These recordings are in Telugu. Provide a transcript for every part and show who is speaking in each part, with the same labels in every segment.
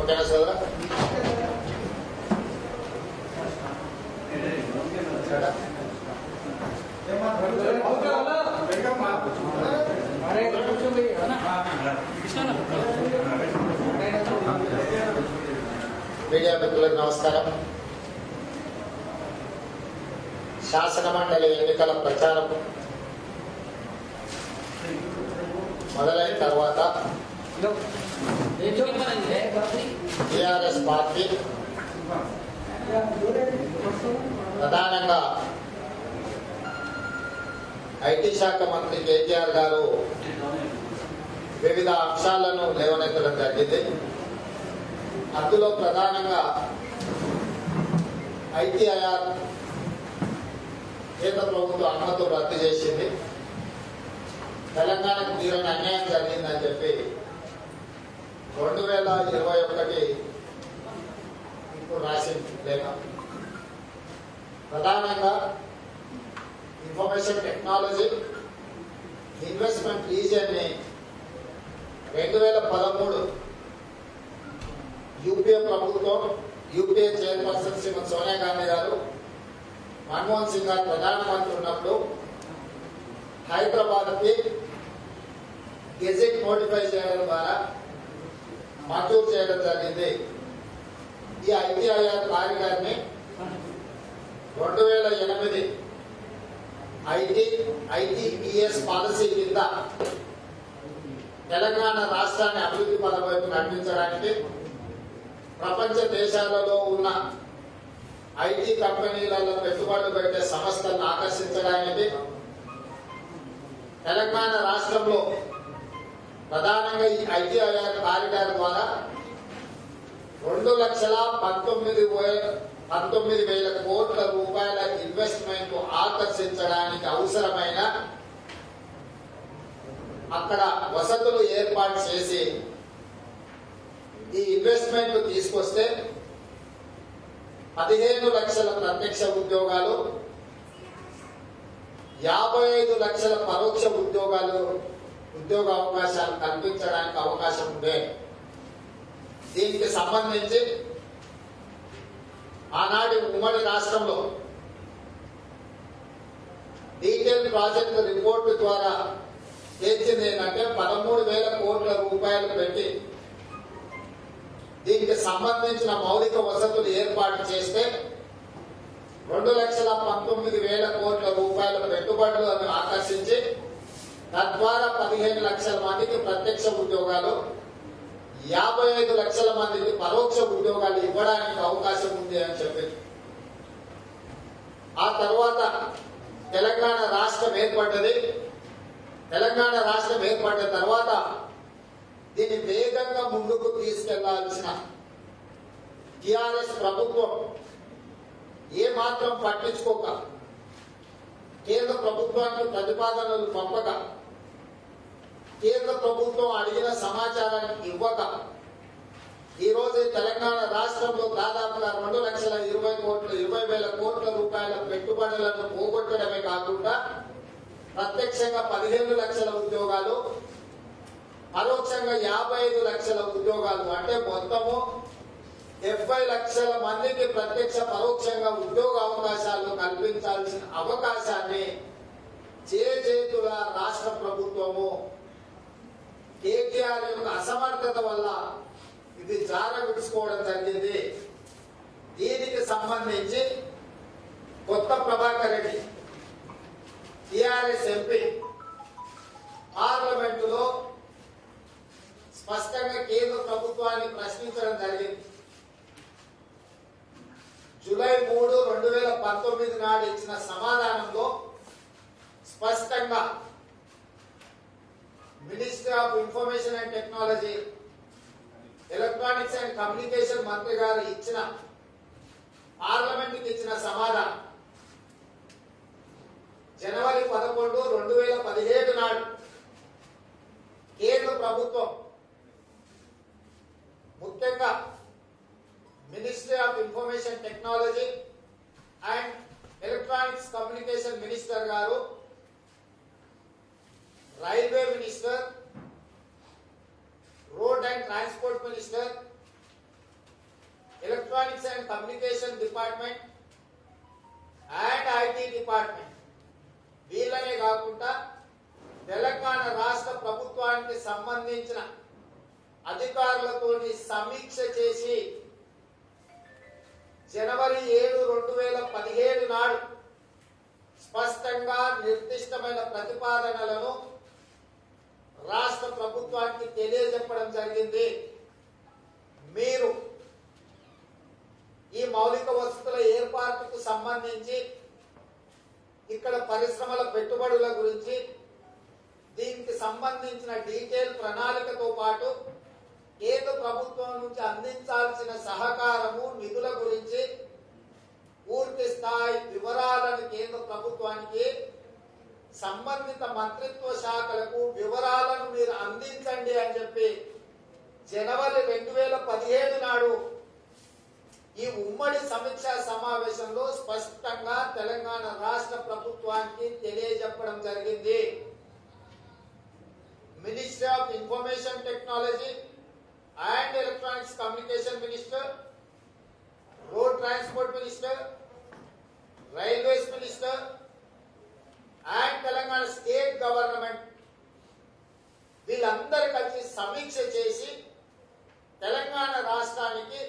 Speaker 1: ఓకేనా సోదరా? మీడియా మిత్రులకు నమస్కారం. శాసన మండలి ఎన్నికల ప్రచారం మొదలైన తర్వాత టిఆర్ఎస్ పార్టీ ప్రధానంగా ఐటీ శాఖ మంత్రి కేటీఆర్ గారు వివిధ అంశాలను లేవనెత్తడం జరిగింది. అందులో ప్రధానంగా ఐటీఐఆర్ కేంద్ర ప్రభుత్వం అనుమతులు రద్దు చేసింది, తెలంగాణకు తీరని అన్యాయం జరిగిందని చెప్పి 2021 ఇప్పుడు రాసింది లేఖ. ప్రధానంగా ఇన్ఫర్మేషన్ టెక్నాలజీ ఇన్వెస్ట్మెంట్ రీజియన్ ని 2013 యూపీఏ ప్రభుత్వం, యూపీఏ చైర్పర్సన్ శ్రీమతి సోనియా గాంధీ గారు, మన్మోహన్ సింగ్ గారు ప్రధానమంత్రి ఉన్నప్పుడు హైదరాబాద్ కి గెజెట్ నోటిఫై చేయడం ద్వారా మంజూరు చేయడం జరిగింది. ఈ ఐటీఐఆర్ కారిడార్ ని 2008 ఐటీఈఎస్ పాలసీ కింద తెలంగాణ రాష్ట్రాన్ని అభివృద్ధి పథం వైపు నడిపించడానికి ప్రపంచ దేశాలలో ఉన్న ఐటీ కంపెనీలలో పెట్టుబడులు పెట్టే సంస్థలను ఆకర్షించడానికి తెలంగాణ రాష్ట్రంలో ప్రధానంగా ఈ ఐటీఐఆర్ కారిడార్ ద్వారా 2,19,000 కోట్ల రూపాయల ఇన్వెస్ట్మెంట్ ఆకర్షించడానికి అవసరమైన అక్కడ వసతులు ఏర్పాటు చేసి ఈ ఇన్వెస్ట్మెంట్ తీసుకొస్తే 15 లక్షల ప్రత్యక్ష ఉద్యోగాలు, 55 లక్షల పరోక్ష ఉద్యోగ అవకాశాలు కల్పించడానికి అవకాశం ఉండే. దీనికి సంబంధించి ఆనాటి ఉమ్మడి రాష్ట్రంలో డీటెయిల్ ప్రాజెక్ట్ రిపోర్టు ద్వారా తేల్చింది ఏంటంటే 13,000 కోట్ల రూపాయలు పెట్టి దీనికి సంబంధించిన మౌలిక వసతులు ఏర్పాటు చేస్తే 2,19,000 కోట్ల రూపాయల పెట్టుబడులను ఆకర్షించి తద్వారా 15 లక్షల మందికి ప్రత్యక్ష ఉద్యోగాలు, 55 లక్షల మందికి పరోక్ష ఉద్యోగాలు ఇవ్వడానికి అవకాశం ఉంది అని చెప్పింది. ఆ తర్వాత తెలంగాణ రాష్ట్రం ఏర్పడ్డది. తెలంగాణ రాష్ట్రం ఏర్పడిన తర్వాత దీన్ని వేగంగా ముందుకు తీసుకెళ్లాల్సిన టిఆర్ఎస్ ప్రభుత్వం ఏమాత్రం పట్టించుకోక, కేంద్ర ప్రభుత్వానికి ప్రతిపాదనలు పంపక, కేంద్ర ప్రభుత్వం అడిగిన సమాచారాన్ని ఇవ్వక ఈ రోజు తెలంగాణ రాష్ట్రంలో దాదాపుగా 2,20,000 కోట్ల రూపాయల పెట్టుబడులను పోగొట్టడమే కాకుండా ప్రత్యక్షంగా 15 లక్షల ఉద్యోగాలు, పరోక్షంగా 55 లక్షల ఉద్యోగాలు, అంటే మొత్తము 70 లక్షల మందికి ప్రత్యక్ష పరోక్షంగా ఉద్యోగ అవకాశాలు కల్పించాల్సిన అవకాశాన్ని చేతుల రాష్ట్ర ప్రభుత్వము కేటీఆర్ యొక్క అసమర్థత వల్ల ఇది జారవిడుచుకోవడం జరిగింది. దీనికి సంబంధించి కొత్త ప్రభాకర్ రెడ్డి టిఆర్ఎస్ ఎంపీ పార్లమెంటులో స్పష్టంగా కేంద్ర ప్రభుత్వాన్ని ప్రశ్నించడం జరిగింది. జూలై 3, 2019 నాడు ఇచ్చిన సమాధానంలో స్పష్టంగా minister of information and technology, electronics and communication మంత్రి గారు ఇచ్చిన పార్లమెంట్కి ఇచ్చిన సమాధానం జనవరి 11, 2017 నాడు కేంద్ర ప్రభుత్వం ముఖ్యంగా ministry of information technology and electronics communication minister garu, railway minister, road and transport minister, electronics and communication department and IT department వీళ్ళనే కాకుండా తెలంగాణ రాష్ట్ర ప్రభుత్వానికి సంబంధించిన అధికారులతో సమీక్ష చేసి జనవరి 7, 2017 నాడు స్పష్టంగా నిర్దిష్టమైన ప్రతిపాదనలను రాష్ట్ర ప్రభుత్వానికి తెలియజెప్పడం జరిగింది. మీరు ఈ మౌలిక వసతుల ఏర్పాటుకు సంబంధించి ఇక్కడ పరిశ్రమల పెట్టుబడుల గురించి దీనికి సంబంధించిన డీటెయిల్ ప్రణాళికతో పాటు కేంద్ర ప్రభుత్వం నుంచి అందించాల్సిన సహకారము నిధుల గురించి పూర్తి స్థాయి వివరాలను కేంద్ర ప్రభుత్వానికి సంబంధిత మంత్రిత్వ శాఖలకు వివరాలను మీరు అందించండి అని చెప్పి జనవరి 2017 నాడు ఈ ఉమ్మడి సమీక్షా సమావేశంలో స్పష్టంగా తెలంగాణ రాష్ట్ర ప్రభుత్వానికి తెలియజెప్పడం జరిగింది. Ministry of information technology and electronics communication minister, road transport minister, railways minister and Telangana state government వీళ్ళందరూ కలిసి సమీక్ష చేసి తెలంగాణ రాష్ట్రానికి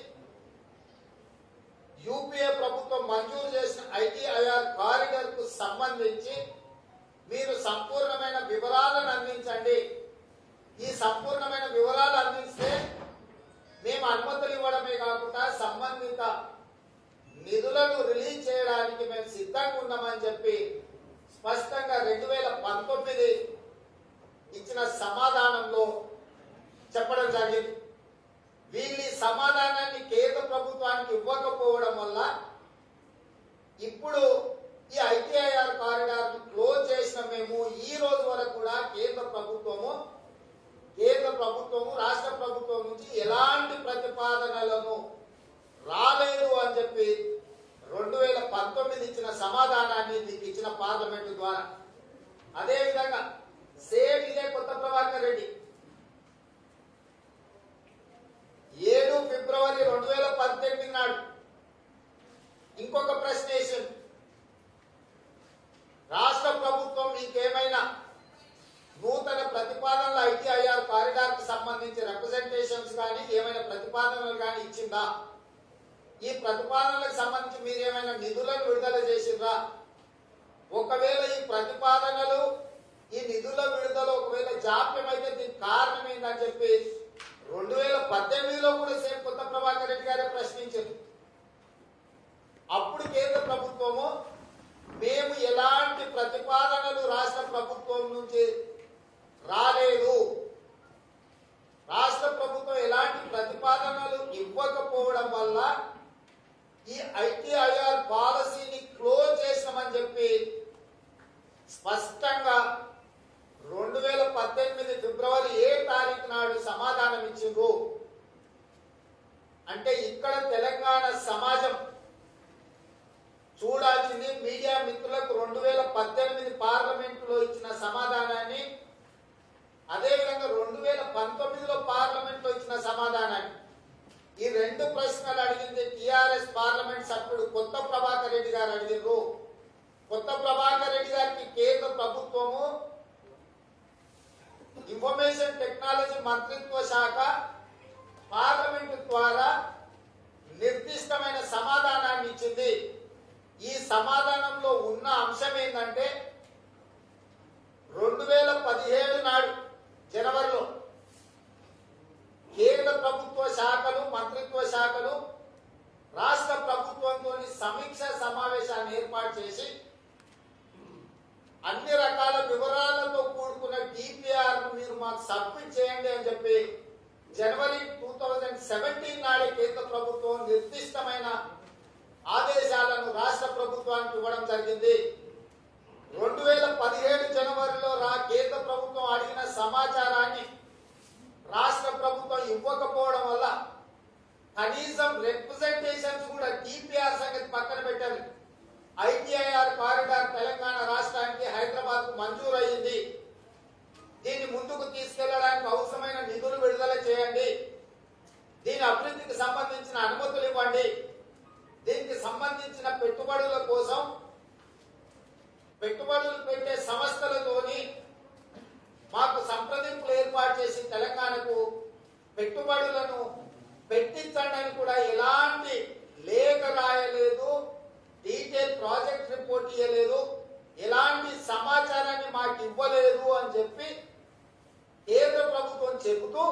Speaker 1: యూపీఏ ప్రభుత్వం మంజూరు చేసిన ఐటీఐఆర్ కారిడార్ కు సంబంధించి మీరు సంపూర్ణమైన వివరాలను అందించండి. ఈ సంపూర్ణమైన వివరాలు అందిస్తే మేము అనుమతులు ఇవ్వడమే కాకుండా సంబంధిత నిధులను రిలీజ్ చేయడానికి మేము సిద్ధంగా ఉన్నామని చెప్పి స్పష్టంగా 2019 ఇచ్చిన సమాధానంలో చెప్పడం జరిగింది. వీళ్ళు ఈ సమాధానాన్ని కేంద్ర ప్రభుత్వానికి ఇవ్వకపోవడం వల్ల ఇప్పుడు ఈ ఐటీఐఆర్ కారిడార్ క్లోజ్ చేసిన మేము ఈ రోజు వరకు కూడా కేంద్ర ప్రభుత్వము రాష్ట్ర ప్రభుత్వం నుంచి ఎలాంటి ప్రతిపాదనలను రాలేదు అని చెప్పి 2019 ఇచ్చిన సమాధానాన్ని దీనికి ఇచ్చిన పార్లమెంటు ద్వారా. అదేవిధంగా సేమ్ ఇదే కొత్త ప్రభాకర్ రెడ్డి 7 ఫిబ్రవరి 2018 నాడు ఇంకొక ప్రశ్న వేసింది. రాష్ట్ర ప్రభుత్వం మీకేమైనా నూతన ప్రతిపాదనలు ఐటీఐఆర్ కారిడార్ కు సంబంధించి రిప్రజెంటేషన్స్ కానీ ఏమైనా ప్రతిపాదనలు కానీ ఇచ్చిందా? ఈ ప్రతిపాదనలకు సంబంధించి మీరేమైనా నిధులను విడుదల చేసిండ్రా? ఒకవేళ ఈ ప్రతిపాదనలు ఈ నిధుల విడుదల ఒకవేళ జాప్యం అయితే దీనికి కారణం ఏంటని చెప్పి 2018లో కూడా సేమ్ కొత్త ప్రభాకర్ రెడ్డి గారే ప్రశ్నించారు. అప్పుడు కేంద్ర ప్రభుత్వము మేము ఎలాంటి ప్రతిపాదనలు రాష్ట్ర ప్రభుత్వం నుంచి రాలేదు, రాష్ట్ర ప్రభుత్వం ఎలాంటి ప్రతిపాదనలు ఇవ్వకపోవడం వల్ల ఈ ఐటీఐఆర్ పాలసీని క్లోజ్ చేసామని చెప్పి స్పష్టంగా 2018 ఫిబ్రవరి 7 తారీఖు నాడు సమాధానం ఇచ్చిండ్రు. అంటే ఇక్కడ తెలంగాణ సమాజం చూడాల్సింది మీడియా మిత్రులకు 2018 పార్లమెంటులో ఇచ్చిన సమాధానాన్ని, అదేవిధంగా 2019లో పార్లమెంట్ లో ఇచ్చిన సమాధానాన్ని. ఈ రెండు ప్రశ్నలు అడిగింది టిఆర్ఎస్ పార్లమెంట్ సభ్యుడు కొత్త ప్రభాకర్ రెడ్డి గారు అడిగారు. కొత్త ప్రభాకర్ రెడ్డి గారికి కేంద్ర ప్రభుత్వము ఇన్ఫర్మేషన్ టెక్నాలజీ మంత్రిత్వ శాఖ పార్లమెంటు ద్వారా నిర్దిష్టమైన సమాధానాన్ని ఇచ్చింది. ఈ సమాధానంలో ఉన్న అంశం ఏంటంటే 2017 నాడు జనవరిలో కేంద్ర ప్రభుత్వ శాఖలు మంత్రిత్వ శాఖలు రాష్ట్ర ప్రభుత్వంతో సమీక్ష సమావేశాన్ని ఏర్పాటు చేసి అన్ని రకాల వివరాలతో కూడుకున్న డిపిఆర్ మీరు మాకు సబ్మిట్ చేయండి అని చెప్పి జనవరి 2017 నాడే కేంద్ర ప్రభుత్వం నిర్దిష్టమైన ఆదేశాలను రాష్ట్ర ప్రభుత్వానికి ఇవ్వడం జరిగింది. 2017 జనవరిలో కేంద్ర ప్రభుత్వం అడిగిన సమాచారాన్ని రాష్ట్ర ప్రభుత్వం ఇవ్వకపోవడం వల్ల కనీసం రిప్రజెంటేషన్స్ కూడా డిపిఆర్ సంగతి పక్కన పెట్టారు. ఐటీఐఆర్ కారిడార్ తెలంగాణ రాష్ట్రానికి హైదరాబాద్ కు మంజూరు అయింది, దీన్ని ముందుకు తీసుకెళ్లడానికి అవసరమైన నిధులు విడుదల చేయండి, దీని అభివృద్ధికి సంబంధించిన అనుమతులు ఇవ్వండి, పెట్టించండి అని కూడా ఎలాంటి లేఖ రాయలేదు, డీటెయిల్ ప్రాజెక్ట్ రిపోర్ట్ ఇవ్వలేదు, ఎలాంటి సమాచారాన్ని మాకు ఇవ్వలేదు అని చెప్పి కేంద్ర ప్రభుత్వం చెబుతూ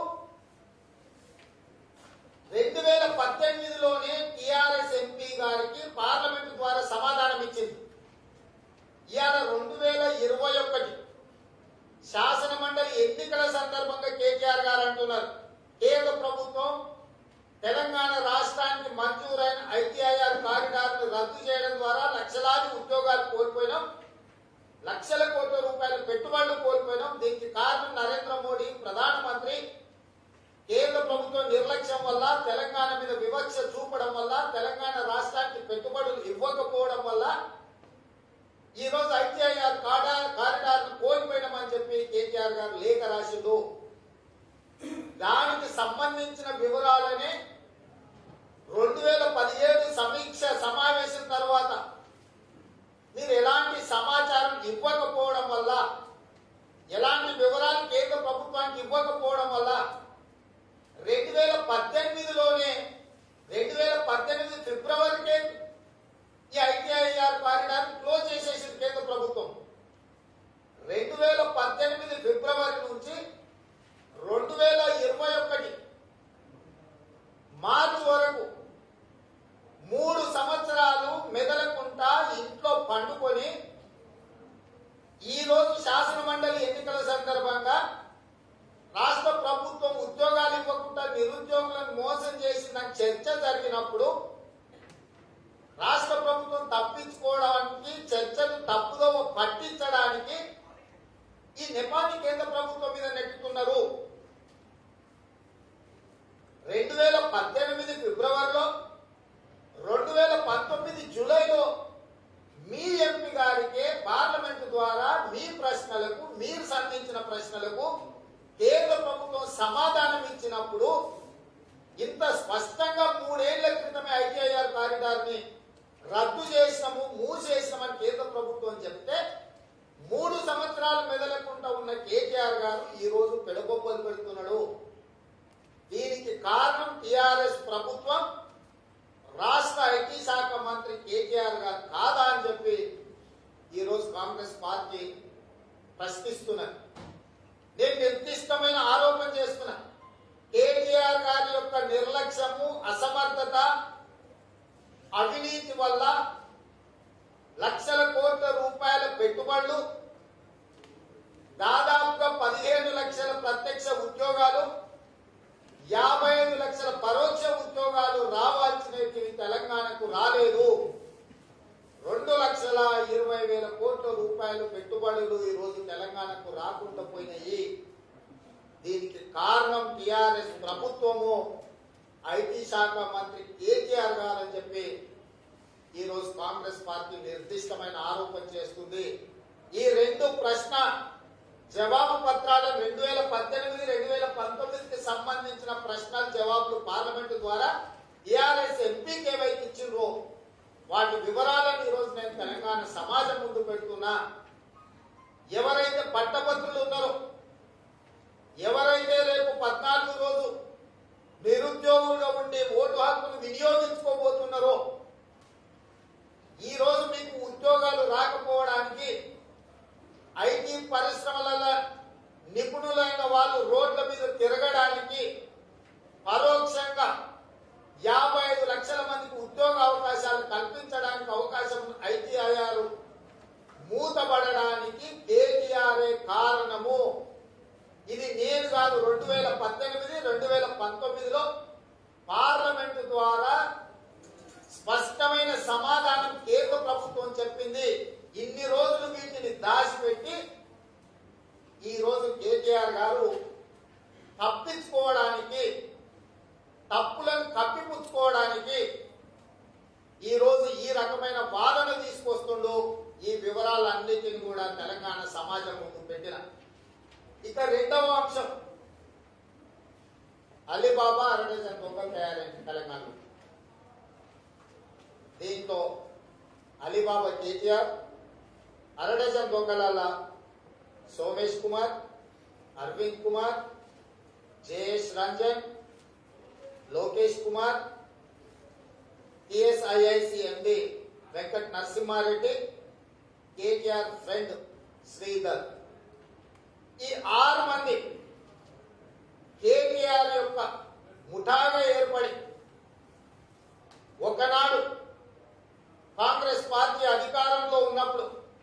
Speaker 1: 2018లోనే టిఆర్ఎస్ ఎంపీ గారికి పార్లమెంటు ద్వారా సమాధానం ఇచ్చింది. ఇవాళ 2021 శాసన మండలి ఎన్నికల సందర్భంగా కేటీఆర్ గారు అంటున్నారు, కేంద్ర ప్రభుత్వం తెలంగాణ రాష్ట్రానికి మంజూరైన ఐటీఐఆర్ కారిడార్ను రద్దు చేయడం ద్వారా లక్షలాది ఉద్యోగాలు కోల్పోయినాం, లక్షల కోట్ల రూపాయల పెట్టుబడులు కోల్పోయినాం. దీనికి కారణం నరేంద్ర మోడీ ప్రధానమంత్రి కేంద్ర ప్రభుత్వం నిర్లక్ష్యం వల్ల, తెలంగాణ మీద వివక్ష చూపడం వల్ల, తెలంగాణ రాష్ట్రానికి పెట్టుబడులు ఇవ్వకపోవడం వల్ల ఈ రోజు ఐటీఐఆర్ కారిడార్ కోల్పోయినామని చెప్పి కేటీఆర్ గారు లేఖ రాసిండు. దానికి సంబంధించిన వివరాలని 2017 సమీక్ష సమావేశం తర్వాత మీరు ఎలాంటి సమాచారం ఇవ్వకపోవడం వల్ల, ఎలాంటి వివరాలు కేంద్ర ప్రభుత్వానికి ఇవ్వకపోవడం వల్ల 2018లోనే 2018 ఫిబ్రవరికే ఈ ఐటీఐఆర్ కారిడార్ క్లోజ్ చేసేసింది కేంద్ర ప్రభుత్వం. 2018 ఫిబ్రవరి నుంచి 2021 మార్చి వరకు 3 సంవత్సరాలు మెదలకుండా ఇంట్లో పండుకొని ఈ రోజు శాసన మండలి ఎన్నికల సందర్భంగా రాష్ట్ర ప్రభుత్వం ఉద్యోగాలు ఇవ్వకుండా నిరుద్యోగులను మోసం చేసిందని చర్చ జరిగినప్పుడు రాష్ట్ర ప్రభుత్వం తప్పించుకోవడానికి, చర్చను తప్పుదో పట్టించడానికి ఈ నెపాన్ని కేంద్ర ప్రభుత్వం మీద నెట్టుతున్నారు. 2018 ఫిబ్రవరిలో 2019 జూలైలో మీ ఎంపీ గారికి పార్లమెంటు ద్వారా మీ ప్రశ్నలకు, మీరు సంధించిన ప్రశ్నలకు కేంద్ర ప్రభుత్వం సమాధానం ఇచ్చినప్పుడు ఇంత స్పష్టంగా 3 ఏళ్ల క్రితమే ఐటీఐఆర్ కారిడార్ ని రద్దు చేసినాము, మూసేసినామని కేంద్ర ప్రభుత్వం చెప్తే 3 సంవత్సరాలు మెదలకుండా ఉన్న కేటీఆర్ గారు ఈ రోజు పెడబొబ్బలు పెడుతున్నాడు. దీనికి కారణం టిఆర్ఎస్ ప్రభుత్వం, రాష్ట్ర ఐటీ శాఖ మంత్రి కేటీఆర్ గారు కాదా అని చెప్పి ఈ రోజు కాంగ్రెస్ పార్టీ ప్రశ్నిస్తున్నది. నేను నిర్దిష్టమైన ఆరోపణ చేస్తున్నా. కేటీఆర్ గారి యొక్క నిర్లక్ష్యము, అసమర్థత, అవినీతి వల్ల లక్షల కోట్ల రూపాయల పెట్టుబడులు, దాదాపుగా 15 లక్షల ప్రత్యక్ష ఉద్యోగాలు, 55 లక్షల పరోక్ష ఉద్యోగాలు రావాల్సినవి తెలంగాణకు రాలేదు. 2,20,000 కోట్ల రూపాయల పెట్టుబడులు ఈ రోజు తెలంగాణకు రాకుండా పోయినాయి. దీనికి కారణం టిఆర్ఎస్ ప్రభుత్వము, ఐటీ శాఖ మంత్రి కేటీఆర్ గారు అని చెప్పి ఈ రోజు కాంగ్రెస్ పార్టీ నిర్దిష్టమైన ఆరోపణ చేస్తుంది. ఈ 2 ప్రశ్న జవాబు పత్రాలు 2018, 2019కి సంబంధించిన ప్రశ్నల జవాబులు పార్లమెంటు ద్వారా టిఆర్ఎస్ ఎంపీకి ఏవైతే ఇచ్చిండ్రో వాటి వివరాలను ఈ రోజు నేను తెలంగాణ సమాజం ముందు పెడుతున్నా. ఎవరైతే పట్టభద్రులు ఉన్నారో, ఎవరైతే రేపు 14 రోజు నిరుద్యోగులుగా ఉండి ఓటు హక్కును వినియోగించుకోబోతున్నారో, ఈ రోజు మీకు ఉద్యోగాలు రాకపోవడానికి ఐటీ పరిశ్రమలలో నిపుణులైన వాళ్ళు రోడ్ల మీద తిరగడానికి, పరోక్షంగా 55 లక్షల మందికి ఉద్యోగ అవకాశాలు కల్పించడానికి అవకాశం ఐటీఐఆర్ మూతబడడానికి కేటీఆర్ఏ కారణము. ఇది నేను కాదు. 2018, 2019లో పార్లమెంటు ద్వారా స్పష్టమైన సమాధానం కేంద్ర ప్రభుత్వం చెప్పింది. ఇన్ని రోజులు వీటిని దాచిపెట్టి ఈ రోజు కేటీఆర్ గారు తప్పించుకోవడానికి, తప్పులను కప్పిపుచ్చుకోవడానికి ఈ రోజు ఈ రకమైన వాదన తీసుకొస్తుండు. ఈ వివరాలన్నిటిని కూడా తెలంగాణ సమాజం ముందు పెట్టిన. ఇక 2వ అంశం, అలీబాబా అరడజన్ దొంగలు తయారైంది తెలంగాణలో. దీంతో అలీబాబా కేటీఆర్, అరడజన్ దొంగల Somesh Kumar, Arvind Kumar, Jayesh Ranjan, Lokesh Kumar, TSIIC MD Venkata Narasimha Reddy, KTR friend Sridhar. ఈ 6 మంది కేటీఆర్ యొక్క ముఠాగా ఏర్పడి ఒకనాడు కాంగ్రెస్ పార్టీ అధికారంలో ఉన్నప్పుడు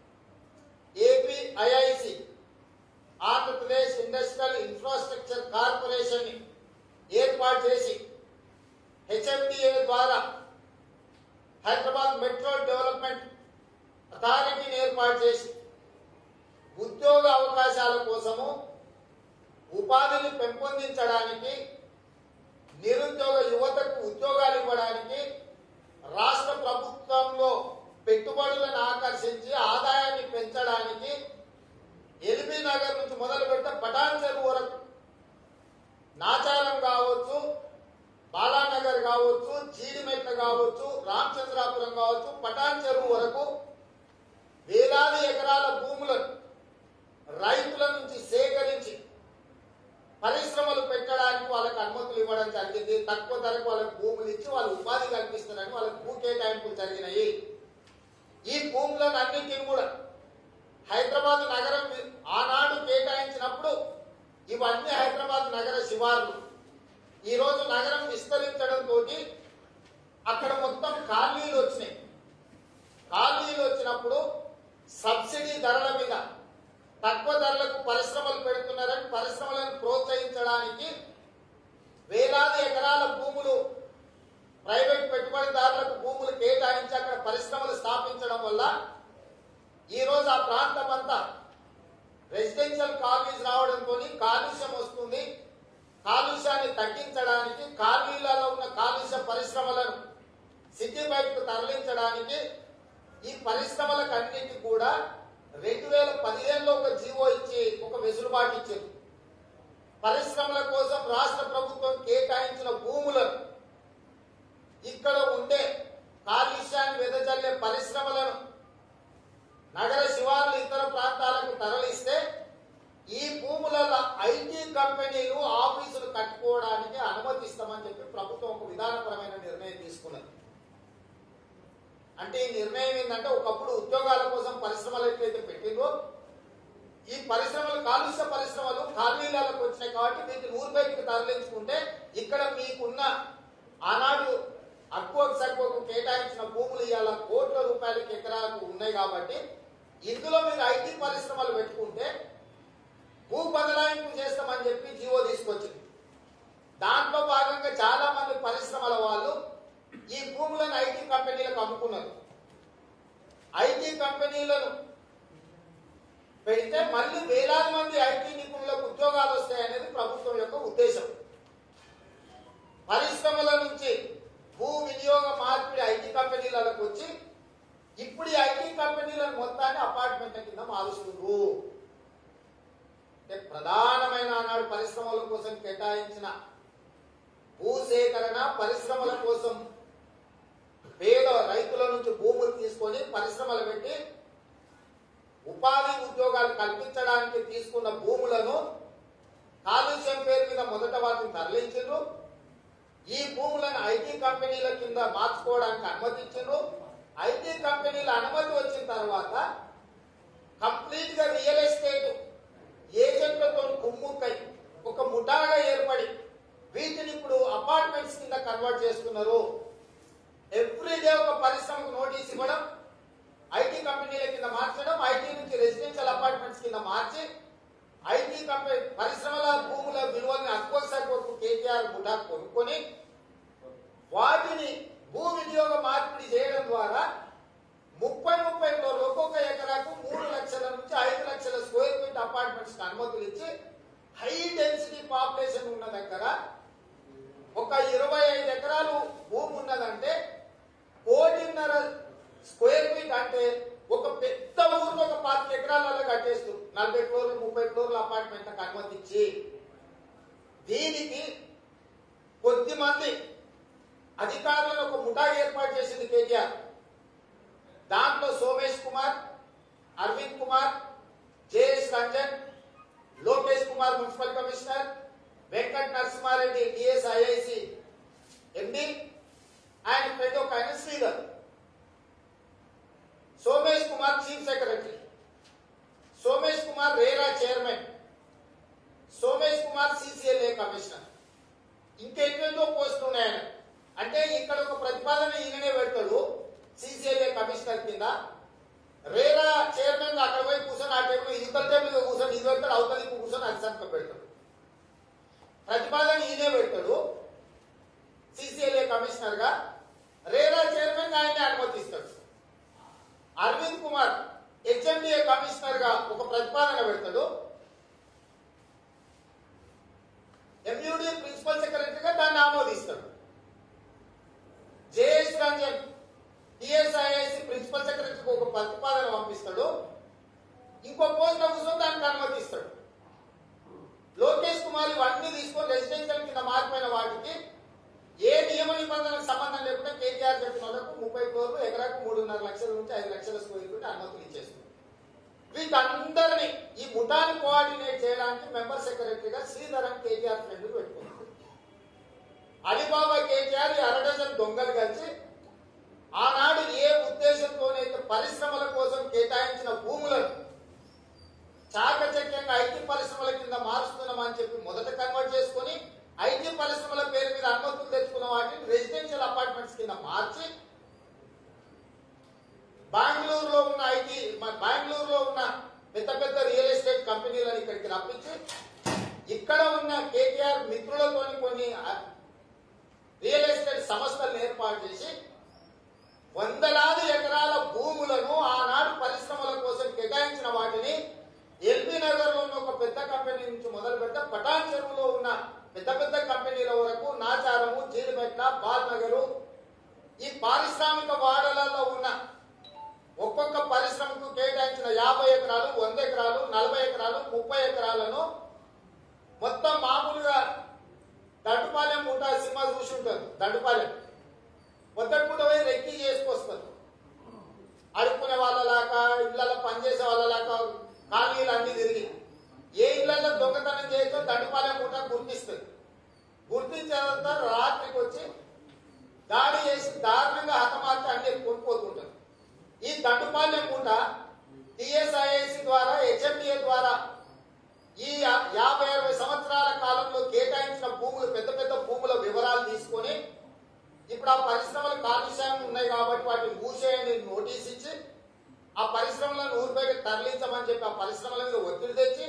Speaker 1: APIIC, Andhra Pradesh industrial infrastructure corporation ని ఏర్పాటు చేసి హెచ్ఎండిఏ ద్వారా హైదరాబాద్ మెట్రో డెవలప్మెంట్ అథారిటీని ఏర్పాటు చేసి ఉద్యోగ అవకాశాల కోసము, ఉపాధిని పెంపొందించడానికి, నిరుద్యోగ యువతకు ఉద్యోగాలు ఇవ్వడానికి, రాష్ట్ర ప్రభుత్వంలో పెట్టుబడులను ఆకర్షించి ఆదాయాన్ని పెంచడానికి ఎల్బీ నగర్ నుంచి మొదలు పెడితే పటాన్ చెరువు వరకు, నాచారం కావచ్చు, బాలానగర్ కావచ్చు, జీడిమెట్ల కావచ్చు, రామచంద్రాపురం కావచ్చు, పటాన్ చెరువు వరకు వేలాది ఎకరాల భూములను రైతుల నుంచి సేకరించి పరిశ్రమలు పెట్టడానికి వాళ్ళకి అనుమతులు ఇవ్వడం జరిగింది. తక్కువ ధరకు వాళ్ళకి భూములు ఇచ్చి వాళ్ళు ఉపాధి కల్పిస్తున్నారని వాళ్ళకి భూ కేటాయింపులు జరిగినాయి. ఈ భూములను అన్నింటినీ కూడా హైదరాబాద్ నగరం ఆనాడు కేటాయించినప్పుడు ఇవన్నీ హైదరాబాద్ నగర శివార్లు. ఈ రోజు నగరం విస్తరించడంతో అక్కడ మొత్తం కాలనీలు వచ్చినాయి. కాలనీలు వచ్చినప్పుడు సబ్సిడీ ధరల మీద తక్కువ ధరలకు పరిశ్రమలు పెడుతున్నారని పరిశ్రమలను ప్రోత్సహించడానికి వేలాది ఎకరాల భూములు ప్రైవేట్ పెట్టుబడిదారులకు భూములు కేటాయించి అక్కడ పరిశ్రమలు స్థాపించడం వల్ల ఈ రోజు ఆ ప్రాంతం అంతా రెసిడెన్షియల్ కాలనీస్ రావడంతో కాలుష్యం వస్తుంది. కాలుష్యాన్ని తగ్గించడానికి, కాలనీలలో ఉన్న కాలుష్య పరిశ్రమలను సిటీ బయటకు తరలించడానికి ఈ పరిశ్రమలకు అన్నింటికి కూడా 2015లో ఒక జీవో ఇచ్చి ఒక వెసులుబాటు ఇచ్చింది. పరిశ్రమల కోసం రాష్ట్ర ప్రభుత్వం కేటాయించిన భూములను ఇక్కడ ఉండే కాలుష్యాన్ని వెదజల్లే పరిశ్రమలను నగర శివార్లు ఇతర ప్రాంతాలకు తరలిస్తే ఈ భూములలో ఐటీ కంపెనీలు ఆఫీసులు కట్టుకోవడానికి అనుమతిస్తామని చెప్పి ప్రభుత్వం ఒక విధానపరమైన నిర్ణయం తీసుకున్నది. అంటే ఈ నిర్ణయం ఏంటంటే ఒకప్పుడు ఉద్యోగాల కోసం పరిశ్రమలు ఎట్లయితే పెట్టిందో ఈ పరిశ్రమలు కాలుష్య పరిశ్రమలు కాలనీలకు వచ్చినాయి కాబట్టి వీటిని ఊరు బయటకు తరలించుకుంటే ఇక్కడ మీకున్న ఆనాడు అక్కువకు సక్కువకు కేటాయించిన భూములు ఇవాళ కోట్ల రూపాయలకి ఎకరాలకు ఉన్నాయి కాబట్టి ఇందులో మీరు ఐటీ పరిశ్రమలు పెట్టుకుంటే భూ బదలాయింపు చేస్తామని చెప్పి జీవో తీసుకొచ్చింది. దాంట్లో భాగంగా చాలా మంది పరిశ్రమల వాళ్ళు ఈ భూములను ఐటీ కంపెనీలకు అమ్ముకున్నారు. ఐటీ కంపెనీలను పెడితే మళ్ళీ వేలాది మంది ఐటీ నిపుణులకు ఉద్యోగాలు వస్తాయనేది ప్రభుత్వం యొక్క ఉద్దేశం. పరిశ్రమల నుంచి భూ వినియోగ మార్పిడి ఐటీ కంపెనీలకు వచ్చి ఇప్పుడు ఈ ఐటీ కంపెనీలను మొత్తాన్ని అపార్ట్మెంట్ల కింద మారుస్తున్నారు. అంటే ప్రధానమైన ఆనాడు పరిశ్రమల కోసం కేటాయించిన భూసేకరణ, పరిశ్రమల కోసం పేద రైతుల నుంచి భూములు తీసుకొని పరిశ్రమలు పెట్టి ఉపాధి ఉద్యోగాలు కల్పించడానికి తీసుకున్న భూములను కాలుష్యం పేరు మీద మొదట వాటిని తరలించారు. ఈ భూములను ఐటీ కంపెనీల కింద మార్చుకోవడానికి అనుమతించారు. ఐటీ కంపెనీల అనుమతి వచ్చిన తర్వాత కంప్లీట్ గా రియల్ ఎస్టేట్ ఏజెంట్లతో కుమ్ముక్కై ఒక ముఠాగా ఏర్పడి వీటిని ఇప్పుడు అపార్ట్మెంట్స్ కింద కన్వర్ట్ చేస్తున్నారు. ఎవ్రీడే ఒక పరిశ్రమకు నోటీస్ ఇవ్వడం, ఐటీ కంపెనీల కింద మార్చడం, ఐటీ నుంచి రెసిడెన్షియల్ అపార్ట్మెంట్స్ కింద మార్చి ఐటీ కంపెనీ పరిశ్రమల భూముల విలువని అక్కువ సక్కువకు కేటీఆర్ ముఠా కొనుక్కొని వాటిని భూ వినియోగ మార్పిడి చేయడం ద్వారా 30 ఫ్లోర్లు ఒక్కొక్క ఎకరాకు 3 లక్షల నుంచి 5 లక్షల స్క్వేర్ ఫీట్ అపార్ట్మెంట్స్ అనుమతులు ఇచ్చి హై డెన్సిటీ పాపులేషన్ ఉన్న దగ్గర ఒక 25 ఎకరాలు భూమి ఉన్నదంటే 1.5 స్క్వేర్ ఫీట్ అంటే ఒక పెద్ద ఊరిలో ఒక 5 ఎకరాలలో కట్టేస్తూ 40 ఫ్లోర్లు 30 ఫ్లోర్ల అపార్ట్మెంట్లకు అనుమతి ఇచ్చి దీనికి కొద్దిమంది అధికారులను ఒక ముఠా ఏర్పాటు చేసింది కేటీఆర్. దాంట్లో Somesh Kumar, Arvind Kumar, JS Ranjan, Lokesh Kumar municipal commissioner, Venkata Narasimha Reddy TSIIC MD, ఆయన ఫ్రెండ్ ఒక ఆయన Sridhar, Somesh Kumar chief secretary, Somesh Kumar RERA chairman, Somesh Kumar CCLA commissioner, ఇంకెన్నెన్నో పోస్టులు ఉన్నాయని. అంటే ఇక్కడ ఒక ప్రతిపాదన ఈయననే పెడతాడు సిసిఎల్ఏ కమిషనర్ కింద, రేరా చైర్మన్ అక్కడ పోయి కూర్చొని ఆ టేబుల్ ఇవతల టేబుల్ కూర్చొని ఇది పెడతాడు, అవతల కూర్చొని అది సంతకం పెడతాడు. ప్రతిపాదన ఈయనే పెడతాడు సిసిఎల్ఏ కమిషనర్ గా, రేరా చైర్మన్ ఆయన్ని అనుమతిస్తాడు. అరవింద్ కుమార్ హెచ్ఎండిఏ కమిషనర్ గా ఒక ప్రతిపాదన పెడతాడు, ఎంయూడి ప్రిన్సిపల్ సెక్రటరీగా దాన్ని ఆమోదిస్తాడు. జేఎస్ రంజన్ టిఎస్ఐఐసి ప్రిన్సిపల్ సెక్రటరీకి ఒక ప్రతిపాదన పంపిస్తాడు, ఇంకో పోస్ట్ కూర్చొని దానికి అనుమతిస్తాడు. లోకేష్ కుమార్ ఇవన్నీ తీసుకొని రెసిడెన్షియల్ కింద మారిపోయిన వాటికి ఏ నియమ నిబంధనలకు సంబంధం లేకుండా కేటీఆర్ చెప్పిన వాళ్ళకు 30 కోట్లు ఎకరాకు 3.5 లక్షల నుంచి 5 లక్షల స్క్వేర్ ఫీట్ అనుమతులు ఇచ్చేస్తుంది. వీటందరినీ ఈ ముఠాను కోఆర్డినేట్ చేయడానికి మెంబర్ సెక్రటరీగా శ్రీధరన్ కేటీఆర్ ఫ్రెండ్ పెట్టుకున్నాడు. అలీబాబా కేటీఆర్ 6 దొంగలు కలిసి ఆనాడు ఏ ఉద్దేశంతోనైతే పరిశ్రమల కోసం కేటాయించిన భూములను చాకచక్యంగా ఐటీ పరిశ్రమల కింద మారుస్తున్నామని చెప్పి మొదట కన్వర్ట్ చేసుకుని ఐటీ పరిశ్రమల పేరు మీద అనుమతులు తెచ్చుకున్న వాటిని రెసిడెన్షియల్ అపార్ట్మెంట్స్ కింద మార్చి బెంగళూరులో ఉన్న పెద్ద పెద్ద రియల్ ఎస్టేట్ కంపెనీలను ఇక్కడికి రప్పించి ఇక్కడ ఉన్న కేటీఆర్ మిత్రులతోని కొన్ని రియల్ ఎస్టేట్ సంస్థలను ఏర్పాటు చేసి వందలాది ఎకరాల భూములను ఆనాడు పరిశ్రమల కోసం కేటాయించిన వాటిని ఎల్బీ నగర్ లో ఉన్న ఒక పెద్ద కంపెనీ నుంచి మొదలు పెట్ట పటాన్ చెరువులో ఉన్న పెద్ద పెద్ద కంపెనీల వరకు నాచారము, జీడిమెట్ల, బాల్నగరు ఈ పారిశ్రామిక వాడలలో ఉన్న ఒక్కొక్క పరిశ్రమకు కేటాయించిన 50 ఎకరాలు, 100 ఎకరాలు, 40 ఎకరాలు, 30 ఎకరాలను మొత్తం మామూలుగా దండుపాలెం పూట సినిమా చూసి ఉంటారు. దండుపాలెం మొదటి పూట పోయి రెక్కి చేసుకొస్తారు. అడుక్కునే వాళ్ళలాగా, ఇళ్లలో పనిచేసే వాళ్ళలాగా కాలనీలు అన్ని తిరిగి ఏ ఇళ్లలో దొంగతనం చేయొచ్చో దండుపాలెం పూట గుర్తిస్తుంది. గుర్తించిన తర్వాత రాత్రికి వచ్చి దాడి చేసి దారుణంగా హతమార్చి అన్ని కొనుక్కోతుంటారు. ఈ దండుపాలెం పూట టిఎస్ఐఐసి ద్వారా, హెచ్ఎండిఏ ద్వారా ఈ 50-60 సంవత్సరాల కాలంలో కేటాయించిన భూములు, పెద్ద పెద్ద భూముల వివరాలు తీసుకొని ఇప్పుడు ఆ పరిశ్రమలు కాలుష్యం ఉన్నాయి కాబట్టి వాటిని మూసేయని నోటీస్ ఇచ్చి ఆ పరిశ్రమలను ఊరి బయట తరలించమని చెప్పి ఆ పరిశ్రమల మీద ఒత్తిడి తెచ్చి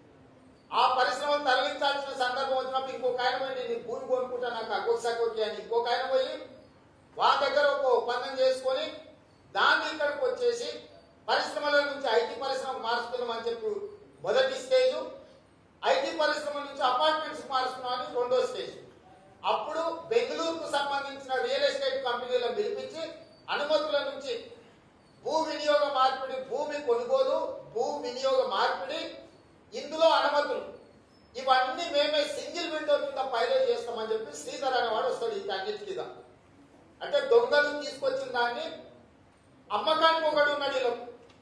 Speaker 1: ఆ పరిశ్రమలు తరలించాల్సిన సందర్భం వచ్చినప్పుడు ఇంకొక ఆయన పోయి నేను భూమి కొనుక్కుంటా నాకు అగోసాకొచ్చి అని ఇంకొక ఆయన పోయి వాళ్ళ దగ్గర ఒక ఒప్పందం చేసుకొని దాన్ని ఇక్కడికి వచ్చేసి పరిశ్రమల నుంచి ఐటీ పరిశ్రమ మారుస్తున్నామని చెప్పి మొదటి స్టేజ్, ఐటీ పరిశ్రమ నుంచి అపార్ట్మెంట్స్ మారుస్తున్నామని 2వ స్టేజ్. అప్పుడు బెంగళూరుకు సంబంధించిన రియల్ ఎస్టేట్ కంపెనీలను పిలిపించి అనుమతుల నుంచి భూ వినియోగ మార్పిడి, భూమి కొనుగోలు, భూ వినియోగ మార్పిడి, ఇందులో అనుమతులు ఇవన్నీ మేమే సింగిల్ విండో కింద పైలట్ చేస్తామని చెప్పి శ్రీధర్ అనేవాడు వస్తాడు. ఈ అన్నిటి కింద అంటే దొంగలు తీసుకొచ్చిన దాన్ని అమ్మకానికి ఒకడు ఉన్నాడు. ఇలా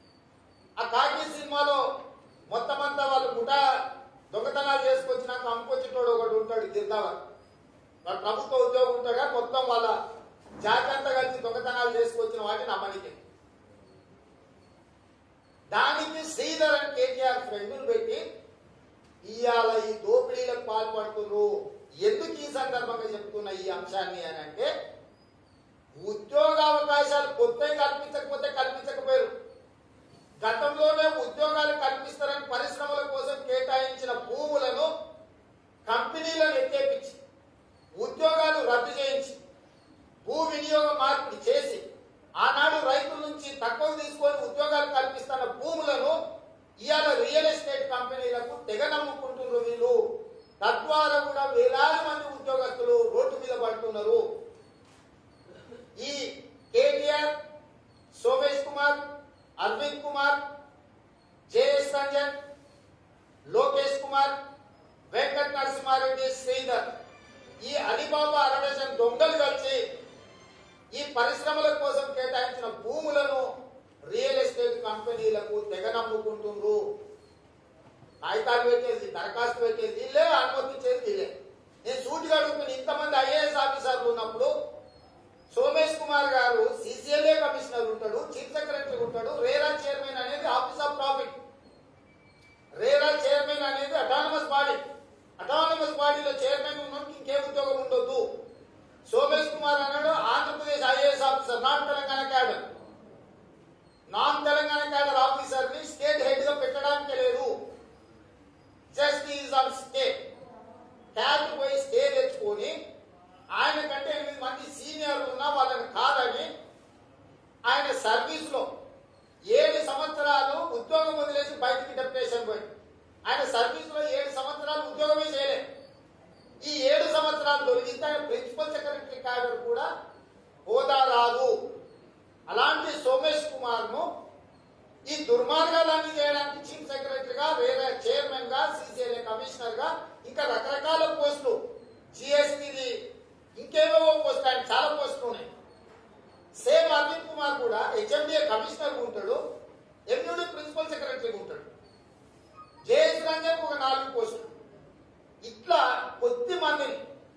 Speaker 1: ఆ కాకి సినిమాలో మొత్తం అంతా వాళ్ళు ముఠా దొంగతనాలు చేసుకొచ్చినాక అమ్ముకొచ్చేటోడు ఒకడు ఉంటాడు గిరిదావర్. వాళ్ళ ప్రభుత్వ ఉద్యోగం ఉంటాగా మొత్తం వాళ్ళ జాతి అంతా కలిసి దొంగతనాలు చేసుకొచ్చిన వాటిని అమ్మనికి. దానికి శ్రీధర్ అని కేటీఆర్ ఫ్రెండ్లు పెట్టి ఇవాళ ఈ దోపిడీలకు పాల్పడుతున్నారు. ఎందుకు ఈ సందర్భంగా చెప్తున్న ఈ అంశాన్ని అని అంటే ఉద్యోగ అవకాశాలు కొత్తవి కల్పించకపోయారు. గతంలోనే ఉద్యోగాలు కల్పిస్తారని పరిశ్రమల కోసం కేటాయించిన భూములను కంపెనీలను ఎత్తేపించి ఉద్యోగాలు రద్దు చేయించి భూ వినియోగ మార్పిడి చేసి ఆనాడు రైతుల నుంచి తక్కువ తీసుకొని ఉద్యోగాలు కల్పిస్తున్న భూములను ఇవాళ రియల్ ఎస్టేట్ కంపెనీలకు తెగ నమ్ముకుంటున్నారు వీళ్ళు. తద్వారా కూడా వేలాది మంది ఉద్యోగస్తులు రోడ్డు మీద పడుతున్నారు. ఈ కేటీఆర్, సోమేష్ కుమార్, అరవింద్ కుమార్, జేఎస్ రంజన్, లోకేష్ కుమార్, వెంకట నరసింహారెడ్డి, శ్రీధర్ ఈ అలీబాబా 60 దొంగలు కలిసి ఈ పరిశ్రమల కోసం కేటాయించిన భూములను రియల్ ఎస్టేట్ కంపెనీలకు తెగ నమ్ముకుంటున్నారు. కాగితాలు పెట్టేసి, దరఖాస్తు పెట్టేసి వీళ్ళే, అనుమతించేది వీళ్ళే. నేను సూటిగా అడుగుతున్నా, ఇంతమంది ఐఏఎస్ ఆఫీసర్లు ఉన్నప్పుడు non Telangana cadre. Non Telangana cadre officer ని స్టేట్ హెడ్ గా పెట్టడానికి లేదు. Just is on stay. Cat పోయి స్టే తెచ్చుకొని ఆయన కంటే 8 మంది సీనియర్లు ఉన్నా వాళ్ళని కాదని ఆయన సర్వీస్ లో 7 సంవత్సరాలు ఉద్యోగం వదిలేసి బయటికి డెప్యుటేషన్ పోయి ఆయన సర్వీస్ లో 7 సంవత్సరాలు ఉద్యోగమే చేయలేదు. ఈ 7 సంవత్సరాలు తొలగిస్తే ఆయన ప్రిన్సిపల్ సెక్రటరీ క్యాడర్ కూడా హోదా రాదు. అలాంటి సోమేష్ కుమార్ ను ఈ దుర్మార్గాలన్నీ చేయడానికి చీఫ్ సెక్రటరీగా, వేరే చైర్మన్ గా, సిసిఎల్ఏ కమిషనర్ గా, ఇంకా రకరకాల పోస్టులు, జిఎస్టీ ఇంకేవో పోస్టులు, ఆయన చాలా పోస్టులు ఉన్నాయి. సేమ్ అరవింద్ కుమార్ కూడా హెచ్ఎండిఏ కమిషనర్ ఉంటాడు, ఎంయూడి ప్రిన్సిపల్ సెక్రటరీ ఉంటాడు. జేఎస్ రంజన్ ఒక 4 పోస్టులు. ఇట్లా కొద్ది మందిని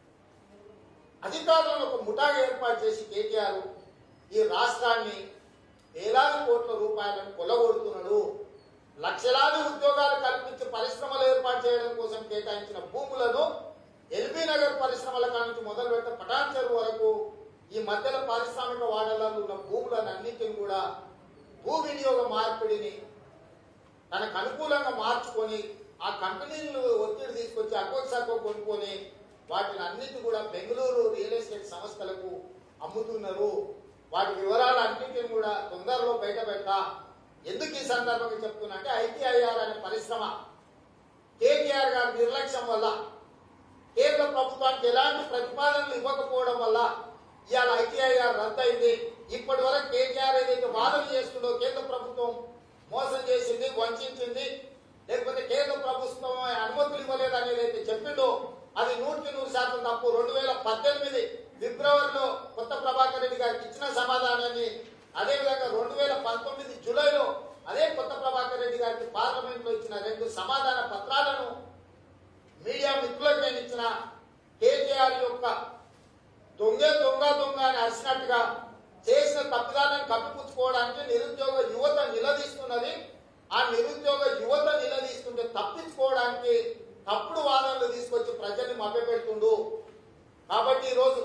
Speaker 1: అధికారులను ఒక ముఠాగా ఏర్పాటు చేసి కేటీఆర్ ఈ రాష్ట్రాన్ని వేలాది కోట్ల రూపాయలను కొల్లగొడుతున్నాడు. లక్షలాది ఉద్యోగాలు కల్పించి పరిశ్రమలు ఏర్పాటు చేయడం కోసం కేటాయించిన భూములను ఎల్బీ నగర్ పరిశ్రమల నుంచి మొదలు పెట్ట పటాన్ చెరువు వరకు ఈ మధ్యలో పారిశ్రామిక వాడలలో ఉన్న భూములను అన్నింటిని కూడా భూ వినియోగ మార్పిడిని తనకు అనుకూలంగా మార్చుకొని ఆ కంపెనీలు ఒత్తిడి తీసుకొచ్చి అకోసకో కొనుక్కొని వాటిని అన్నిటి కూడా బెంగళూరు రియల్ ఎస్టేట్ సంస్థలకు అమ్ముతున్నారు. వాటి వివరాలు అన్నింటిని కూడా తొందరలో బయట పెడతా. ఎందుకు ఈ సందర్భంగా చెప్తున్నా అంటే ఐటీఐఆర్ అనే పరిశ్రమ కేటీఆర్ గారి నిర్లక్ష్యం వల్ల, కేంద్ర ప్రభుత్వానికి ఎలాంటి ప్రతిపాదనలు ఇవ్వకపోవడం వల్ల ఇవాళ ఐటీఐఆర్ రద్దయింది. ఇప్పటి వరకు కేటీఆర్ ఏదైతే వాదన చేస్తుందో కేంద్ర ప్రభుత్వం మోసం చేసింది, వంచింది, లేకపోతే కేంద్ర ప్రభుత్వం అనుమతులు ఇవ్వలేదు అనేది అయితే చెప్పిండో అది 100% తప్పు. 2018 ఫిబ్రవరిలో కొత్త ప్రభాకర్ రెడ్డి గారికి ఇచ్చిన సమాధానాన్ని, అదేవిధంగా 2019 జూలైలో అదే కొత్త ప్రభాకర్ రెడ్డి గారికి పార్లమెంట్ లో ఇచ్చిన 2 సమాధాన పత్రాలను మీడియా మిత్రులకు నేను ఇచ్చిన కేటీఆర్ యొక్క దొంగ అని అరిసినట్టుగా చేసిన తప్పిదాలను కప్పిపుచ్చుకోవడానికి నిరుద్యోగ యువత నిలదీస్తున్నది. ఆ నిరుద్యోగ యువత నిలదీస్తుంటే తప్పించుకోవడానికి తప్పుడు వాదనలు తీసుకొచ్చి ప్రజల్ని మభ్యపెడుతుండు. కాబట్టి ఈరోజు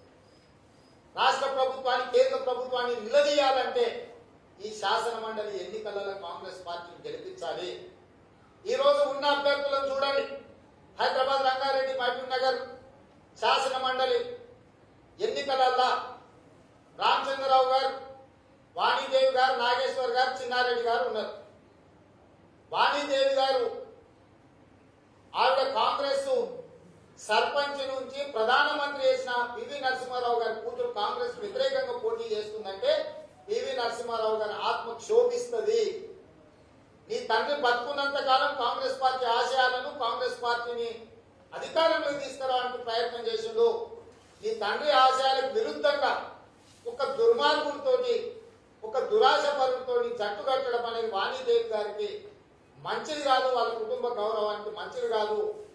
Speaker 1: రాష్ట్ర ప్రభుత్వాన్ని, కేంద్ర ప్రభుత్వాన్ని నిలదీయాలంటే ఈ శాసన మండలి ఎన్నికలలో కాంగ్రెస్ పార్టీని గెలిపించాలి. ఈ రోజు ఉన్న అభ్యర్థులను చూడండి. హైదరాబాద్ రంగారెడ్డి మహబూబ్ నగర్ శాసన మండలి ఎన్నికలల్లా రామచంద్రరావు గారు, వాణిదేవి గారు, నాగేశ్వర్ గారు, చిన్నారెడ్డి గారు ఉన్నారు. వాణిదేవి గారు ఆవిడ కాంగ్రెస్ సర్పంచ్ నుంచి ప్రధానమంత్రి చేసిన పివి నరసింహారావు గారి కూతురు కాంగ్రెస్ వ్యతిరేకంగా పోటీ చేస్తుందంటే పివి నరసింహారావు గారి ఆత్మ క్షోభిస్తుంది. నీ తండ్రి బతుకున్నంత కాలం కాంగ్రెస్ పార్టీ ఆశయాలను, కాంగ్రెస్ పార్టీని అధికారంలోకి తీసుకురావడానికి ప్రయత్నం చేసిండు. నీ తండ్రి ఆశయాలకు విరుద్ధంగా ఒక దుర్మార్గుడితోటి, ఒక దురాశ పరులతో జట్టు కట్టడం అనేది వాణిదేవి గారికి మంచిది కాదు, వాళ్ళ కుటుంబ గౌరవానికి మంచిది కాదు.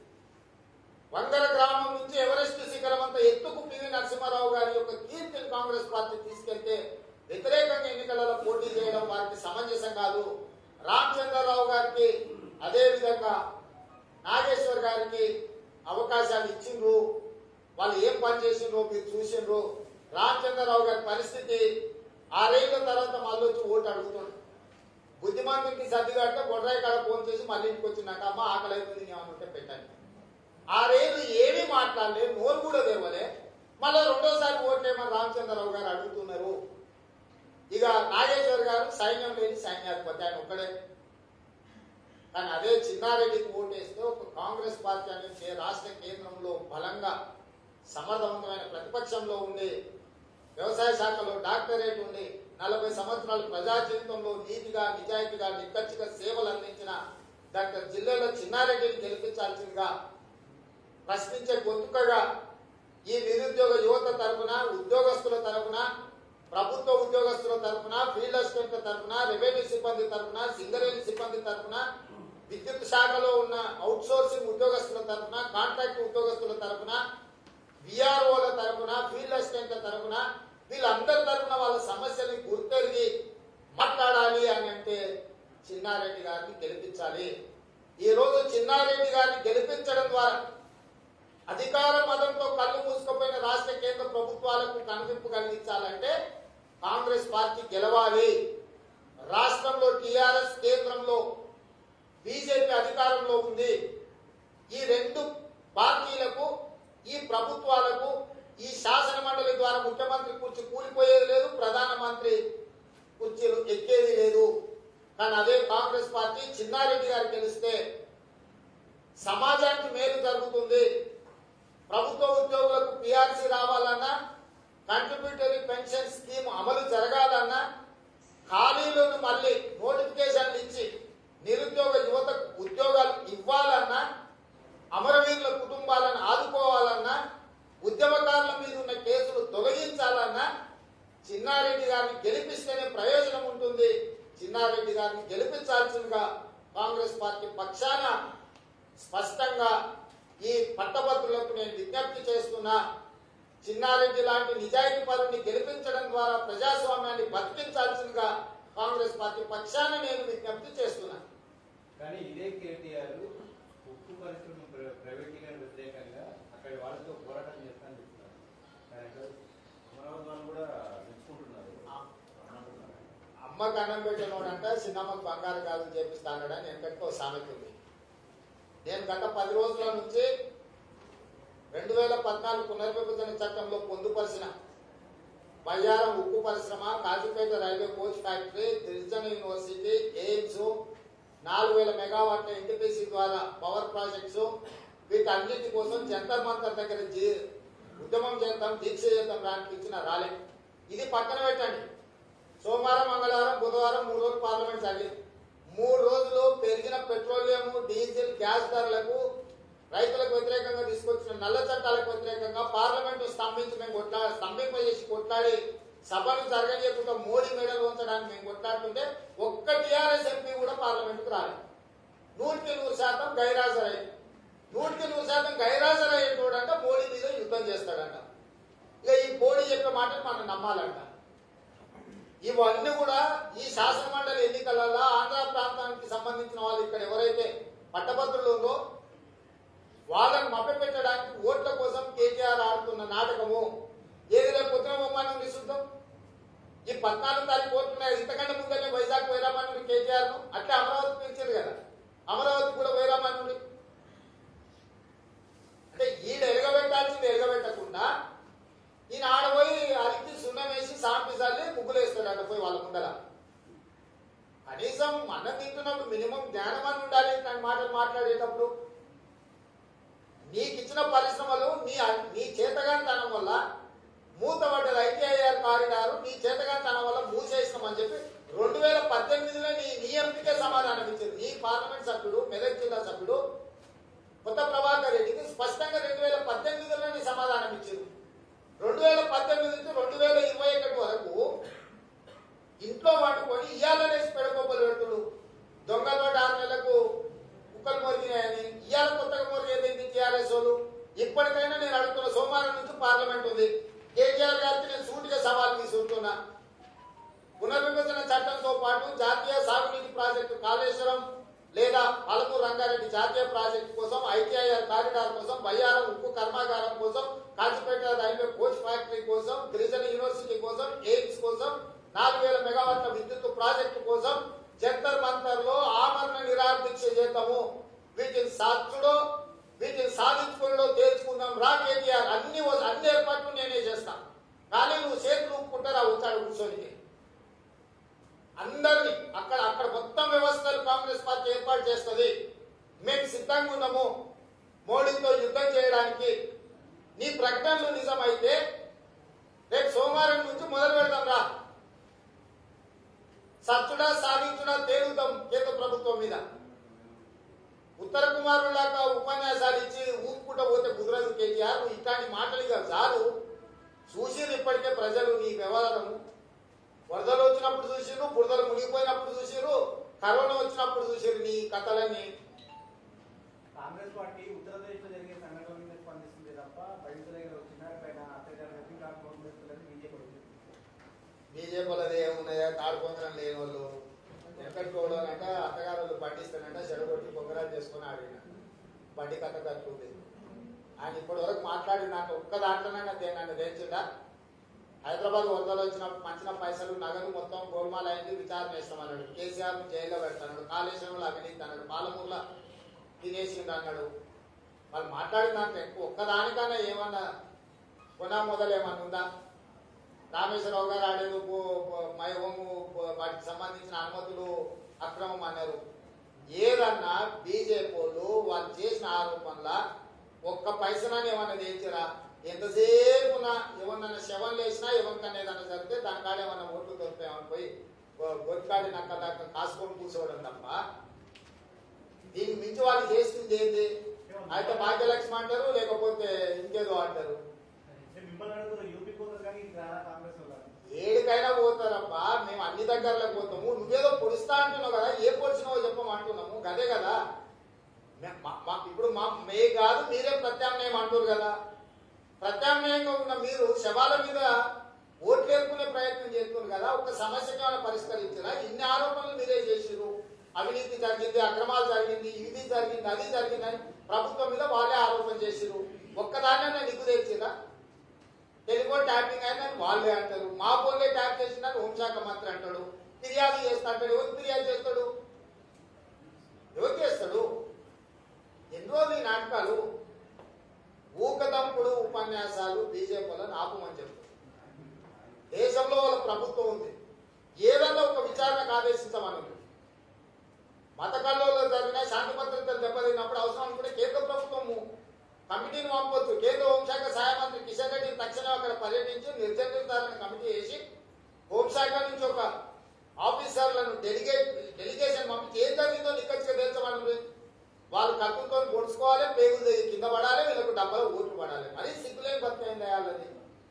Speaker 1: వంగర గ్రామం నుంచి ఎవరెస్ట్ శిఖరం అంత ఎత్తుకు పివి నరసింహారావు గారి యొక్క కీర్తిని కాంగ్రెస్ పార్టీ తీసుకెళ్తే వ్యతిరేకంగా ఎన్నికలలో పోటీ చేయడం వారికి సమంజసం కాదు. రామచంద్రరావు గారికి, అదే విధంగా నాగేశ్వర్ గారికి అవకాశాలు ఇచ్చిండ్రు. వాళ్ళు ఏం పని చేసిండ్రో మీరు చూసిండ్రు. రామచంద్రరావు గారి పరిస్థితి 6 ఏళ్ల తర్వాత మళ్ళీ వచ్చి ఓటు అడుగుతుండ్రు. బుద్ధిమంతుడికి సర్దిగట్ట బొడ్రాయి కాడ ఫోన్ చేసి మళ్ళీ ఇంటికి వచ్చినాక అమ్మ ఆకలి అవుతుంది ఏమనుంటే పెట్టండి. 6 ఏళ్ళు ఏమీ మాట్లాడలే, నోరు కూడా దేవలే. మళ్ళీ రెండోసారి ఓట్లేమని రామచంద్రరావు గారు అడుగుతున్నారు. ఇక నాగేశ్వర్ గారు సైన్యం లేని సైన్యాధిపతి, ఆయన ఒక్కడే. కానీ అదే చిన్నారెడ్డికి ఓటేస్తే ఒక కాంగ్రెస్ పార్టీ అనేది రాష్ట్ర కేంద్రంలో బలంగా సమర్థవంతమైన ప్రతిపక్షంలో ఉండి, వ్యవసాయ శాఖలో డాక్టరేట్ ఉండి, 40 సంవత్సరాలు ప్రజా జీవితంలో నీతిగా, నిజాయితీగా, నిక్కచ్చిగా సేవలు అందించిన డాక్టర్ జిల్లాల చిన్నారెడ్డిని గెలిపించాల్సిందిగా ప్రశ్నించే గొంతుకగా ఈ నిరుద్యోగ యువత తరఫున, ఉద్యోగస్తుల తరఫున, ప్రభుత్వ ఉద్యోగస్తుల తరఫున, ఫీల్డ్ అసిస్టెంట్ల తరఫున, రెవెన్యూ సిబ్బంది తరఫున, సింగరేణి సిబ్బంది తరఫున, విద్యుత్ శాఖలో ఉన్న అవుట్ సోర్సింగ్ ఉద్యోగస్తుల తరఫున, కాంట్రాక్ట్ ఉద్యోగస్తుల తరఫున, విఆర్ఓల తరఫున, ఫీల్డ్ అసిస్టెంట్ల తరఫున, వీళ్ళందరి తరఫున వాళ్ళ సమస్యల్ని గుర్తెరిగి మాట్లాడాలి అని అంటే చిన్నారెడ్డి గారిని గెలిపించాలి. ఈ రోజు చిన్నారెడ్డి గారిని గెలిపించడం ద్వారా అధికార మదంతో కళ్ళు మూసుకుపోయిన రాష్ట్ర కేంద్ర ప్రభుత్వాలకు కనువిప్పు కలిగించాలంటే కాంగ్రెస్ పార్టీ గెలవాలి, రాష్ట్రంలో టిఆర్ఎస్, కేంద్రంలో బీజేపీ అధికారంలో ఉంది, ఈ రెండు పార్టీలకు, ఈ ప్రభుత్వాలకు, ఈ శాసన మండలి ద్వారా ముఖ్యమంత్రి కుర్చీ కూలిపోయేది లేదు, ప్రధానమంత్రి కుర్చీలు ఎక్కేది లేదు. కానీ అదే కాంగ్రెస్ పార్టీ చిన్నారెడ్డి గారు గెలిస్తే సమాజానికి మేలు జరుగుతుంది. ప్రభుత్వ ఉద్యోగులకు పిఆర్సీ రావాలన్నా, కంట్రిబ్యూటరీ పెన్షన్ స్కీమ్ అమలు జరగాలన్నా, ఖాళీలను మళ్ళీ నోటిఫికేషన్లు ఇచ్చి నిరుద్యోగ యువతకు ఉద్యోగాలు ఇవ్వాలన్నా, అమరవీరుల కుటుంబాలను ఆదుకోవాలన్నా, ఉద్యమకారుల మీద ఉన్న కేసులు తొలగించాలన్నా చిన్నారెడ్డి గారిని గెలిపిస్తేనే ప్రయోజనం ఉంటుంది. చిన్నారెడ్డి గారిని గెలిపించాల్సిందిగా కాంగ్రెస్ పార్టీ పక్షాన స్పష్టంగా ఈ పట్టభద్రులకు నేను విజ్ఞప్తి చేస్తున్నా. చిన్నారెడ్డి లాంటి నిజాయితీ పరుని గెలిపించడం ద్వారా ప్రజాస్వామ్యాన్ని బతికించాల్సిందిగా కాంగ్రెస్ పార్టీ పక్షాన నేను విజ్ఞప్తి చేస్తున్నా.
Speaker 2: కానీ ఇదే కేటీఆర్ ఉక్కు పరిశ్రమ ప్రైవేటీకరణ వ్యతిరేకంగా అక్కడి వాళ్ళతో పోరాటం చేస్తానని చెప్తున్నారు. అమరావతి కూడా మెచ్చుకుంటున్నారు.
Speaker 1: అమ్మకు అన్నం పెట్టినోడంట చిన్నమ్మకు బంగారు గాజులు చేపిస్తానని వెనకటితో సామెత ఉంది. నేను గత 10 రోజుల నుంచి 2014 పునర్విభజన చట్టంలో పొందుపరిచిన బయ్యారం ఉక్కు పరిశ్రమ, కాజీపేట రైల్వే కోచ్ ఫ్యాక్టరీ, గిరిజన యూనివర్సిటీ, ఎయిమ్స్, 4000 మెగావాట్ల ఎన్టీపీసీ ద్వారా పవర్ ప్రాజెక్ట్స్, వీటన్నిటి కోసం జంతర్ మంతర్ దగ్గర ఉద్యమం చేద్దాం, దీక్ష చేద్దాం రానికి ఇచ్చిన రాలే. ఇది పక్కన పెట్టండి. సోమవారం, మంగళవారం, బుధవారం 3 రోజులు పార్లమెంట్ సాగింది. 3 రోజులు పెరిగిన పెట్రోలియం, డీజిల్, గ్యాస్ ధరలకు, రైతులకు వ్యతిరేకంగా తీసుకొచ్చిన నల్ల చట్టాలకు వ్యతిరేకంగా పార్లమెంటు స్తంభింపజేసి కొట్లాడి సభను జరగలేకుండా మోడీ మెడలు ఉంచడానికి మేము కొట్లాడుతుంటే ఒక్క టీఆర్ఎస్ ఎంపీ కూడా పార్లమెంటుకు రాలేదు. 100% గైరాజరయ్యారు. 100% గైరాజరయ్యేటోడంట మోడీ మీద యుద్ధం చేస్తాడంట. ఇక ఈ మోడీ చెప్పే మాటలు మనం నమ్మాలంట. ఇవన్నీ కూడా ఈ శాసన మండలి ఎన్నికలలో ఆంధ్ర ప్రాంతానికి సంబంధించిన వాళ్ళు ఇక్కడ ఎవరైతే పట్టభద్రులు ఉందో వాళ్ళని మభ్యపెట్టడానికి ఓట్ల కోసం కేటీఆర్ ఆడుతున్న నాటకము. ఏది రేపు పొద్దున బొమ్మని చూద్దాం. ఈ 14 తారీఖు ఓట్లున్నాయి. ఇంతకంటే ముందనే వైజాగ్ వైరామణుడు కేటీఆర్ ను అట్లా అమరావతి పిలిచారు కదా, అమరావతి కూడా వైరామణుడు. అంటే ఈడ ఎరగబెట్టాల్సింది ఎరగబెట్టకుండా ఈయన ఆడపోయి అరికి సున్నం వేసి సాంపిసాలి ముగ్గులు వేస్తాడు అక్కడ పోయి వాళ్ళ ముందర. కనీసం అన్నం తింటున్నప్పుడు మినిమం జ్ఞానం అని ఉండాలి. ఇట్లాంటి మాటలు మాట్లాడేటప్పుడు నీకు ఇచ్చిన పరిశ్రమలు నీ చేతగానితనం వల్ల మూతపడ్డది. ఐటీఐఆర్ కారిడార్ నీ చేతగానితనం వల్ల మూసేసినామని చెప్పి 2018లో నీ ఎంపీకే సమాధానం ఇచ్చింది. నీ పార్లమెంట్ సభ్యుడు, మెదక్ జిల్లా సభ్యుడు కొత్త ప్రభాకర్ రెడ్డికి స్పష్టంగా 2018లోనే సమాధానం ఇచ్చింది. 2018 నుంచి 2021 వరకు ఇంట్లో వండుకొని ఇయ్యాలనేసి పెడకొబ్బలు పెడుతుడు. దొంగ నోట 6 నెలలకు కుక్కలు మొరిగినాయని ఇయ్యాల కొత్తగా మొరిగేది టీఆర్ఎస్ వాళ్ళు. ఇప్పటికైనా నేను అడుగుతున్న సోమవారం నుంచి పార్లమెంట్ ఉంది. కేటీఆర్ గారికి నేను సూటిగా సవాల్ తీసుకుంటున్నా. పునర్విభజన చట్టంతో పాటు జాతీయ సాగునీటి ప్రాజెక్టు కాళేశ్వరం లేదా పాలమూరు రంగారెడ్డి జాతీయ ప్రాజెక్టు కోసం, ఐటీఐఆర్ కారిడార్ కోసం, బయ్యారం ఉక్కు కర్మాగారం కోసం, కాజీపేట రైల్వే కోచ్ ఫ్యాక్టరీ కోసం, గిరిజన యూనివర్సిటీ కోసం, ఎయిమ్స్ కోసం, 4000 మెగావాట్ల విద్యుత్ ప్రాజెక్టు కోసం జంతర్ మంతర్ లో ఆమరణ నిరాదీక్ష చేద్దాము. వీటిని సాధించుకుని తేల్చుకుందాం రా కేటీఆర్. అన్ని ఏర్పాట్లు నేనే చేస్తాను. కానీ నువ్వు చేతులు ఊపుకుంటారా వచ్చాడు కూర్చొని అందరినీ అక్కడ మొత్తం వ్యవస్థలు కాంగ్రెస్ పార్టీ ఏర్పాటు చేస్తుంది. మేము సిద్ధంగా ఉన్నాము మోడీతో యుద్ధం చేయడానికి. నీ ప్రకటనలు నిజమైతే రేపు సోమవారం నుంచి మొదలు పెడతాం రా. సచ్చుడా సాధించుడా తేలుతాం కేంద్ర ప్రభుత్వం మీద. ఉత్తర కుమారులాగా ఉపన్యాసాలు ఇచ్చి ఊపుకుంటూ పోతే కుదరదు కేటీఆర్. నువ్వు ఇట్లాంటి మాటలు ఇక చాలు. చూసిరు ఇప్పటికే ప్రజలు నీ వ్యవహారము. వరదలు వచ్చినప్పుడు చూసిరు, బురదలు మునిగిపోయినప్పుడు చూసిరు, కరోనా వచ్చినప్పుడు చూసిరు నీ కథలన్నీ.
Speaker 2: కాంగ్రెస్ పార్టీ ఉత్తరప్రదేశ్ లో జరిగే సంఘటన మీద స్పందిస్తుంది తప్ప బయట వచ్చిన అత్యాచారం
Speaker 1: బీజేపీలది ఏమున్నాయా? తాడుకొందరం లేని వాళ్ళు ఎక్కడికోవడాలంట అత్తగారు పండిస్తానంట చెడగొట్టి పొంగరాలు చేసుకుని ఆడిన బండి కథ కట్టుకుంది. ఆయన ఇప్పటి వరకు మాట్లాడిన దాంట్లో ఒక్క దాంట్లోనైనా దేన్ని తెచ్చిండా? హైదరాబాద్ వరదలు వచ్చినప్పుడు పంచిన పైసలు నగదు మొత్తం గోల్మాల్ అయింది, విచారణ చేస్తామన్నాడు. కేసీఆర్ జైల్లో పెడతాడు, కాళేశ్వరంలో అవినీతి అన్నాడు, పాలమూరులో తినేసిండు అన్నాడు. వాళ్ళు మాట్లాడిన దాంట్లో ఒక్కదానికన్నా ఏమన్నా కొనా మొదలు ఏమన్నా ఉందా? రామేశ్వరరావు గారు ఆడేది మై హోము వాటికి సంబంధించిన అనుమతులు అక్రమం అన్నారు. ఏదన్నా బీజేపీ వాళ్ళు చేసిన ఆరోపణల ఒక్క పైసనాన్ని ఏమన్నా తెచ్చిరా? ఎంతసేపు ఏమన్నా శవం లేచినా ఎవరికన్నా ఏదన్నా జరిగితే దానికాడ ఏమన్నా ఓట్లు దొరుకుతాయని పోయి గొడ్కాడి నక్క దాకా కాసుకొని కూర్చోవడం తప్ప దీనికి మించి వాళ్ళు చేస్తుంది ఏంది? అయితే భాగ్యలక్ష్మి అంటారు, లేకపోతే ఇంకేదో అంటారు. ఏడికైనా పోతారబ్బా, మేము అన్ని దగ్గరలో పోతాము. నువ్వేదో పొడుస్తా అంటున్నావు కదా, ఏ పొడిచినావో చెప్పమంటున్నాము, గదే కదా. ఇప్పుడు మే కాదు మీరే ప్రత్యామ్నాయం అంటారు కదా. ప్రత్యామ్నాయంగా ఉన్న మీరు శవాల మీద ఓట్లు ఏర్పుకునే ప్రయత్నం చేస్తున్నారు కదా. ఒక సమస్యకి ఏమైనా పరిష్కరించారా? ఇన్ని ఆరోపణలు మీరే చేసిరు. అవినీతి జరిగింది, అక్రమాలు జరిగింది, ఇది జరిగింది, అది జరిగిందని ప్రభుత్వం మీద వాళ్ళే ఆరోపణ చేసిరు. ఒక్కదాన్ని నిగ్గు తెచ్చిరా? టెలిఫోన్ ట్యాపింగ్ అయిందని వాళ్ళే అంటారు, మా ఫోన్లే ట్యాప్ చేసిందని హోంశాఖ మంత్రి అంటాడు. ఫిర్యాదు చేస్తా అంటాడు. ఎవరికి ఫిర్యాదు చేస్తాడు? ఎవరు చేస్తాడు? ఎన్ని రోజులు ఈ నాటకాలు? ఊకదంపుడు ఉపన్యాసాలు బీజేపీ వాళ్ళని ఆపమని చెప్తారు. దేశంలో వాళ్ళ ప్రభుత్వం ఉంది, ఏదన్నా ఒక విచారణకు ఆదేశించమని. మత కల్లోలో జరిగిన శాంతి భద్రతలు దెబ్బతిన్నప్పుడు అవసరం అనుకుంటే కేంద్ర ప్రభుత్వము కమిటీని పంపొచ్చు. కేంద్ర హోంశాఖ సహాయ మంత్రి కిషన్ రెడ్డిని తక్షణం అక్కడ పర్యటించి నిర్దేశించాలని కమిటీ వేసి హోంశాఖ నుంచి ఒక ఆఫీసర్లను డెలిగేషన్ పంపించి ఏం జరిగిందో నిక్కచ్చిగా తెలుసమని. వాళ్ళు కత్తులతో పొడుచుకోవాలి, పేగులు కింద పడాలి, వీళ్ళకు డబ్బలో ఓట్లు పడాలి. మరీ సిగ్గులేని బతికేం చేయాలని.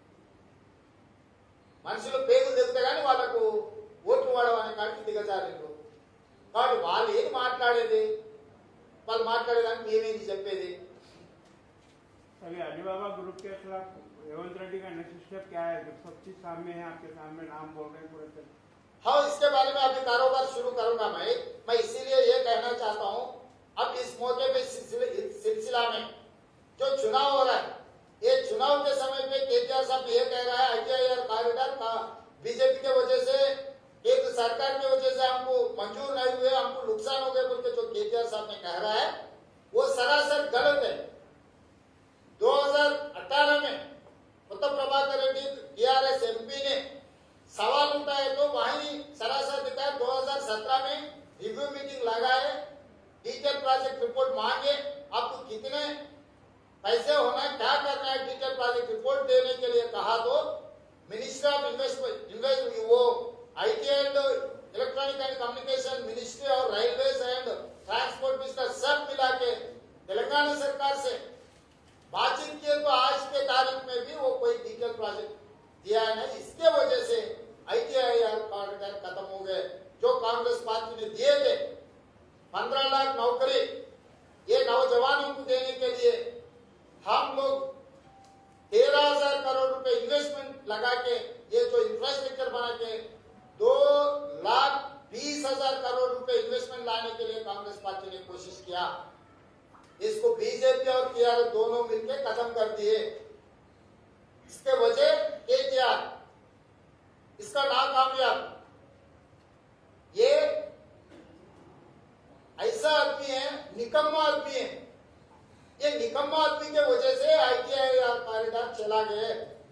Speaker 1: మనుషులు పేగులు దిగుతే కానీ వాళ్ళకు ఓట్లు పడవని కాడికి దిగజారు. కాబట్టి వాళ్ళు ఏది మాట్లాడేది? వాళ్ళు మాట్లాడేదానికి మేమేంటి చెప్పేది?
Speaker 3: अभी अलीबाबा ग्रुप के खिलाफ रेवंत रेड्डी का नेक्स्ट स्टेप क्या है? सब चीज सामने है, आपके सामने नाम बोल रहे हैं पूरे।
Speaker 1: हाँ, इसके बारे में अभी कारोबार शुरू करूंगा मैं इसीलिए ये कहना चाहता हूँ, अब इस मौके पे सिलसिला में जो चुनाव हो रहा है, ये चुनाव के समय पे केसीआर साहब ये कह रहा है ITIR कॉरिडोर का बीजेपी के वजह से, केंद्र सरकार की वजह से हमको मंजूर नहीं हुए, हमको नुकसान हो गए बोल के जो केसीआर साहब ने कह रहा है वो सरासर गलत है। 2018 में उत्तर प्रभाकर रेड्डी TRS MP ने सवाल उठाए तो वही सरासर दिखाया। 2017 में रिव्यू मीटिंग लगाए, डिटेल प्रोजेक्ट रिपोर्ट मांगे, आपको कितने पैसे होना है, क्या करना है, डिटेल प्रोजेक्ट रिपोर्ट देने के लिए कहा तो मिनिस्ट्री ऑफ इन्वेस्टमेंट वो IT and electronic and communication ministry और रेलवेज एंड ट्रांसपोर्ट मिनिस्टर सब मिला के तेलंगाना सरकार से बातचीत किए तो आज के तारीख में भी वो कोई डिटेल प्रोजेक्ट दिया नहीं। इसके वजह से ITIR कॉरिडोर खत्म हो गए। जो कांग्रेस पार्टी ने दिए थे 15 लाख नौकरी ये नौजवानों को देने के लिए हम लोग 13,000 करोड़ रुपए इन्वेस्टमेंट लगा के ये जो इंफ्रास्ट्रक्चर बना के 2,20,000 करोड़ रुपए इन्वेस्टमेंट लाने के लिए कांग्रेस पार्टी ने कोशिश किया। इसको बीजेपी और TRS दोनों मिलकर खत्म कर दिए। इसके वजह केसीआर इसका नाकामयाब। ये ऐसा आदमी है, निकम्मा आदमी है। ये निकम्मा आदमी के वजह से ITIR कॉरिडोर चला गए।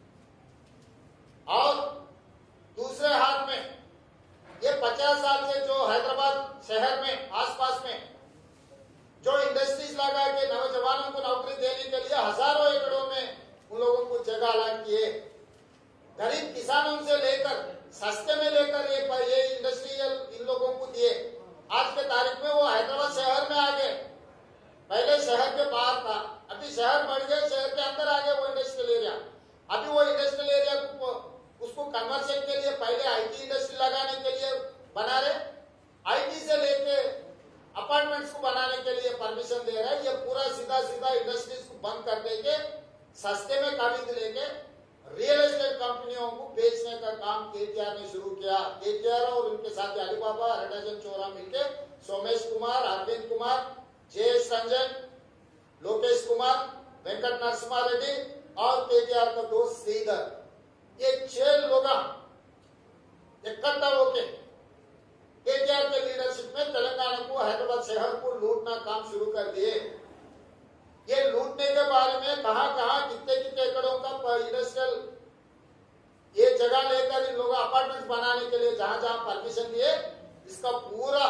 Speaker 1: और दूसरे हाथ में ये 50 साल से जो हैदराबाद शहर में आसपास में जो इंडस्ट्रीज लगा के नौजवानों को नौकरी देने के लिए हजारों एकड़ों में उन लोगों को जगह अलॉट किए। गरीब किसानों से लेकर सस्ते में लेकर ये इंडस्ट्रियल इन लोगों को दिए। आज के तारीख में वो हैदराबाद शहर में आ गए। पहले शहर के बाहर था, अभी शहर बढ़ गए, शहर के अंदर आ गए वो इंडस्ट्रियल एरिया। अभी वो इंडस्ट्रियल एरिया उसको कन्वर्शन के लिए पहले IT इंडस्ट्री लगाने के लिए बना रहे, IT से लेके अपार्टमेंट्स को बनाने के लिए परमिशन दे रहा है। ये पूरा सीधा इंडस्ट्रीज को बंद कर देके सस्ते में खरीद लेके रियल एस्टेट कंपनियों को बेचने का काम केसीआर ने शुरू किया। केसीआर और उनके साथ अलीबाबा, हरडजन चोरा मिलकर सोमेश कुमार, अरविंद कुमार, जयेश रंजन, लोकेश कुमार, वेंकट नरसिम्हा रेड्डी और केसीआर का दोस्त श्रीधर, ये 6 लोग इकट्ठा होके केटीआर के लीडरशिप में तेलंगाना को हैदराबाद शहर को लूटना काम शुरू कर दिए। ये लूटने के बारे में कहां कितने एकड़ों का इंडस्ट्रियल ये जगह लेकर इन लोगों अपार्टमेंट बनाने के लिए जहां जहां परमिशन दिए, इसका पूरा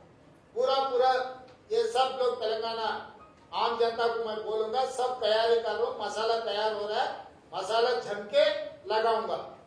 Speaker 1: ये सब लोग तेलंगाना आम जनता को मैं बोलूंगा, सब तैयारी कर रहा हूं। मसाला तैयार हो रहा है, मसाला झनके लगाऊंगा।